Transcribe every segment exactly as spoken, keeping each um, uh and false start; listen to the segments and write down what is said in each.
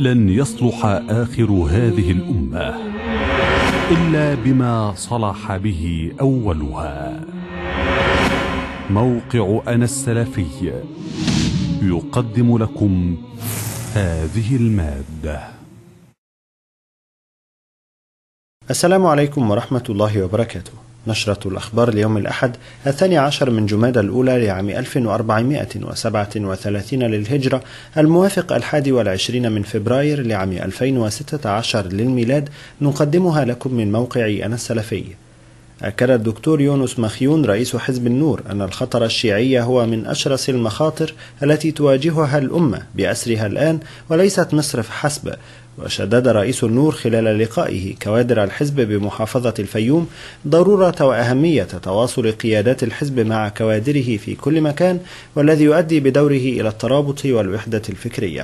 لن يصلح آخر هذه الأمة إلا بما صلح به أولها. موقع أنا السلفي يقدم لكم هذه المادة. السلام عليكم ورحمة الله وبركاته. نشرة الأخبار اليوم الأحد الثاني عشر من جمادى الأولى لعام ألف وأربعمائة وسبعة وثلاثين للهجرة، الموافق الحادي والعشرين من فبراير لعام ألفين وستة عشر للميلاد، نقدمها لكم من موقع أنا السلفي. أكد الدكتور يونس مخيون رئيس حزب النور أن الخطر الشيعي هو من أشرس المخاطر التي تواجهها الأمة بأسرها الآن وليست مصر فحسب. وشدد رئيس النور خلال لقائه كوادر الحزب بمحافظة الفيوم ضرورة وأهمية تواصل قيادات الحزب مع كوادره في كل مكان، والذي يؤدي بدوره إلى الترابط والوحدة الفكرية.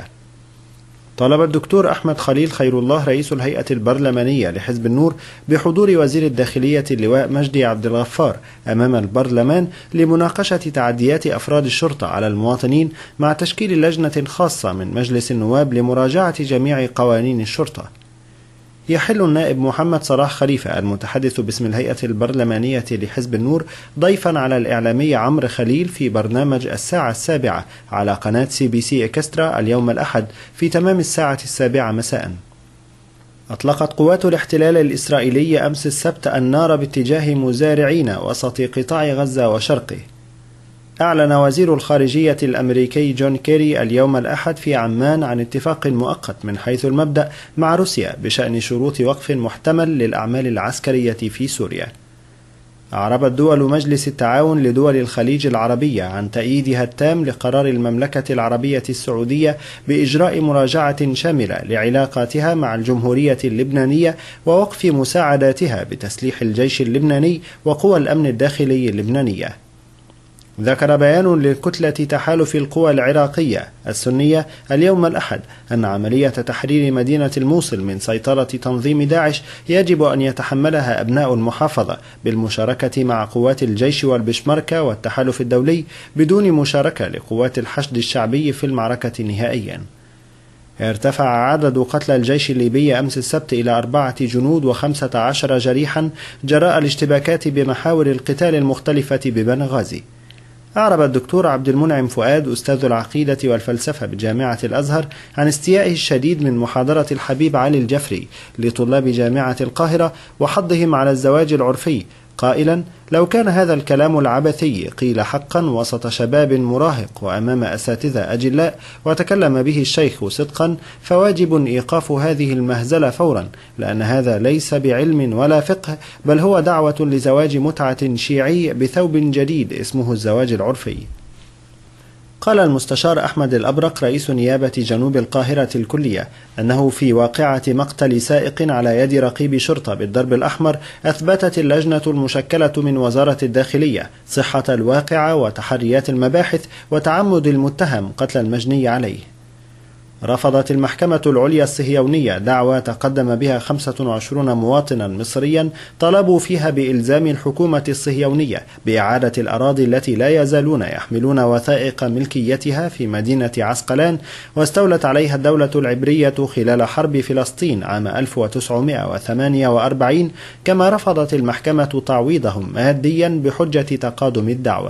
طالب الدكتور أحمد خليل خير الله رئيس الهيئة البرلمانية لحزب النور بحضور وزير الداخلية اللواء مجدي عبد الغفار أمام البرلمان لمناقشة تعديات أفراد الشرطة على المواطنين، مع تشكيل لجنة خاصة من مجلس النواب لمراجعة جميع قوانين الشرطة. يحل النائب محمد صلاح خليفة المتحدث باسم الهيئة البرلمانية لحزب النور ضيفا على الإعلامي عمرو خليل في برنامج الساعة السابعة على قناة سي بي سي إكسترا اليوم الأحد في تمام الساعة السابعة مساء. أطلقت قوات الاحتلال الإسرائيلي أمس السبت النار باتجاه مزارعين وسط قطاع غزة وشرقه. أعلن وزير الخارجية الأمريكي جون كيري اليوم الأحد في عمان عن اتفاق مؤقت من حيث المبدأ مع روسيا بشأن شروط وقف محتمل للأعمال العسكرية في سوريا. أعربت دول مجلس التعاون لدول الخليج العربية عن تأييدها التام لقرار المملكة العربية السعودية بإجراء مراجعة شاملة لعلاقاتها مع الجمهورية اللبنانية ووقف مساعداتها بتسليح الجيش اللبناني وقوى الأمن الداخلي اللبنانية. ذكر بيان لكتلة تحالف القوى العراقية السنية اليوم الأحد أن عملية تحرير مدينة الموصل من سيطرة تنظيم داعش يجب أن يتحملها أبناء المحافظة بالمشاركة مع قوات الجيش والبشمركة والتحالف الدولي بدون مشاركة لقوات الحشد الشعبي في المعركة نهائيا. ارتفع عدد قتلى الجيش الليبي أمس السبت إلى أربعة جنود وخمسة عشر جريحا جراء الاشتباكات بمحاور القتال المختلفة ببنغازي. أعرب الدكتور عبد المنعم فؤاد أستاذ العقيدة والفلسفة بجامعة الأزهر عن استيائه الشديد من محاضرة الحبيب علي الجفري لطلاب جامعة القاهرة وحضهم على الزواج العرفي، قائلا: لو كان هذا الكلام العبثي قيل حقا وسط شباب مراهق وأمام أساتذة أجلاء وتكلم به الشيخ صدقا، فواجب إيقاف هذه المهزلة فورا، لأن هذا ليس بعلم ولا فقه، بل هو دعوة لزواج متعة شيعي بثوب جديد اسمه الزواج العرفي. قال المستشار أحمد الأبرق رئيس نيابة جنوب القاهرة الكلية أنه في واقعة مقتل سائق على يد رقيب شرطة بالدرب الأحمر أثبتت اللجنة المشكلة من وزارة الداخلية صحة الواقعة وتحريات المباحث وتعمد المتهم قتل المجني عليه. رفضت المحكمة العليا الصهيونية دعوى تقدم بها خمسة وعشرين مواطنا مصريا طلبوا فيها بإلزام الحكومة الصهيونية بإعادة الأراضي التي لا يزالون يحملون وثائق ملكيتها في مدينة عسقلان واستولت عليها الدولة العبرية خلال حرب فلسطين عام ألف وتسعمائة وثمانية وأربعين، كما رفضت المحكمة تعويضهم ماديا بحجة تقادم الدعوى.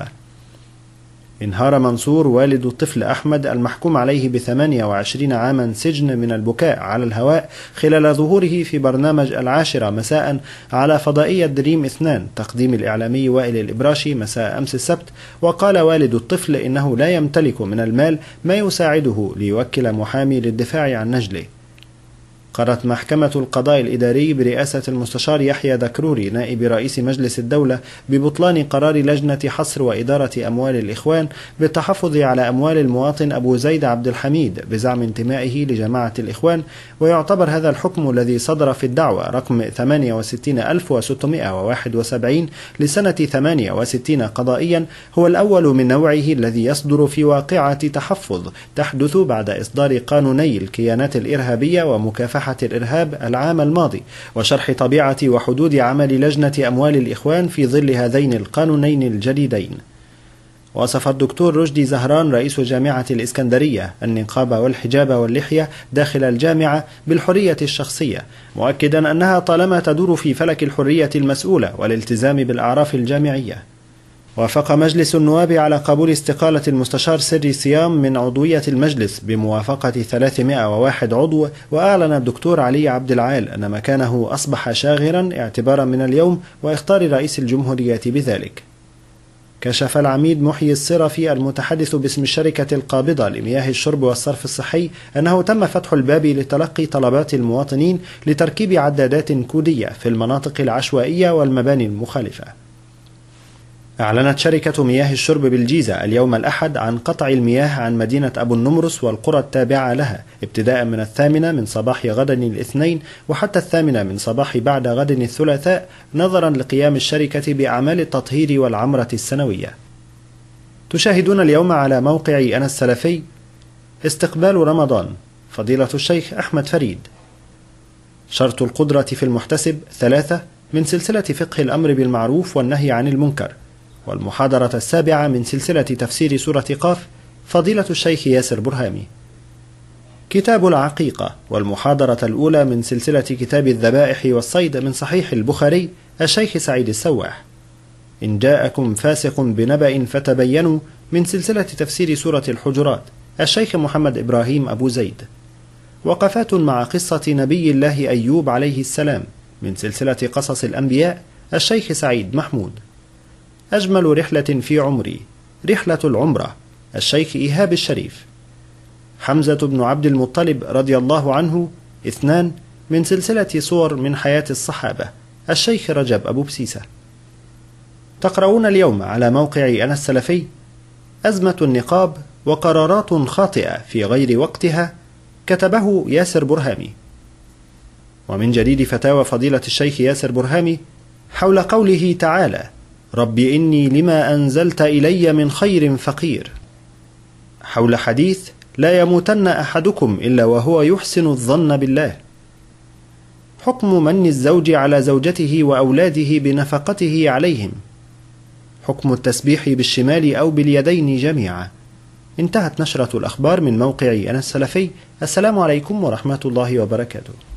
انهار منصور والد الطفل أحمد المحكوم عليه بثمانية وعشرين عاما سجن من البكاء على الهواء خلال ظهوره في برنامج العاشرة مساء على فضائية دريم اثنان تقديم الإعلامي وائل الإبراشي مساء أمس السبت. وقال والد الطفل إنه لا يمتلك من المال ما يساعده ليوكل محامي للدفاع عن نجله. قررت محكمة القضاء الإداري برئاسة المستشار يحيى دكروري نائب رئيس مجلس الدولة ببطلان قرار لجنة حصر وإدارة أموال الإخوان بالتحفظ على أموال المواطن أبو زيد عبد الحميد بزعم انتمائه لجماعة الإخوان، ويعتبر هذا الحكم الذي صدر في الدعوة رقم ثمانية وستين ألف وستمائة وواحد وسبعين لسنة ثمانية وستين قضائيا هو الأول من نوعه الذي يصدر في واقعة تحفظ تحدث بعد إصدار قانوني الكيانات الإرهابية ومكافحة الإرهاب العام الماضي وشرح طبيعة وحدود عمل لجنة أموال الإخوان في ظل هذين القانونين الجديدين. وصف الدكتور رشدي زهران رئيس جامعة الإسكندرية النقاب والحجاب واللحية داخل الجامعة بالحرية الشخصية، مؤكدا أنها طالما تدور في فلك الحرية المسؤولة والالتزام بالأعراف الجامعية. وافق مجلس النواب على قبول استقالة المستشار سري صيام من عضوية المجلس بموافقة ثلاثمائة وواحد عضو، وأعلن الدكتور علي عبد العال أن مكانه أصبح شاغرا اعتبارا من اليوم واختار رئيس الجمهورية بذلك. كشف العميد محيي الصرفي المتحدث باسم الشركة القابضة لمياه الشرب والصرف الصحي أنه تم فتح الباب لتلقي طلبات المواطنين لتركيب عدادات كودية في المناطق العشوائية والمباني المخالفة. أعلنت شركة مياه الشرب بالجيزة اليوم الأحد عن قطع المياه عن مدينة أبو النمرس والقرى التابعة لها ابتداء من الثامنة من صباح غد الاثنين وحتى الثامنة من صباح بعد غد الثلاثاء، نظرا لقيام الشركة بأعمال التطهير والعمرة السنوية. تشاهدون اليوم على موقع أنا السلفي استقبال رمضان، فضيلة الشيخ أحمد فريد. شرط القدرة في المحتسب ثلاثة من سلسلة فقه الأمر بالمعروف والنهي عن المنكر، والمحاضرة السابعة من سلسلة تفسير سورة قاف، فضيلة الشيخ ياسر برهامي. كتاب العقيقة، والمحاضرة الأولى من سلسلة كتاب الذبائح والصيد من صحيح البخاري، الشيخ سعيد السواح. إن جاءكم فاسق بنبأ فتبينوا من سلسلة تفسير سورة الحجرات، الشيخ محمد إبراهيم أبو زيد. وقفات مع قصة نبي الله أيوب عليه السلام من سلسلة قصص الأنبياء، الشيخ سعيد محمود. أجمل رحلة في عمري، رحلة العمرة، الشيخ إيهاب الشريف. حمزة بن عبد المطلب رضي الله عنه اثنان من سلسلة صور من حياة الصحابة، الشيخ رجب أبو بسيسة. تقرؤون اليوم على موقع أنا السلفي أزمة النقاب وقرارات خاطئة في غير وقتها، كتبه ياسر برهامي. ومن جديد فتاوى فضيلة الشيخ ياسر برهامي حول قوله تعالى: رب إني لما أنزلت إلي من خير فقير، حول حديث لا يموتن أحدكم إلا وهو يحسن الظن بالله، حكم من الزوج على زوجته وأولاده بنفقته عليهم، حكم التسبيح بالشمال أو باليدين جميعا. انتهت نشرة الأخبار من موقع أنا السلفي. السلام عليكم ورحمة الله وبركاته.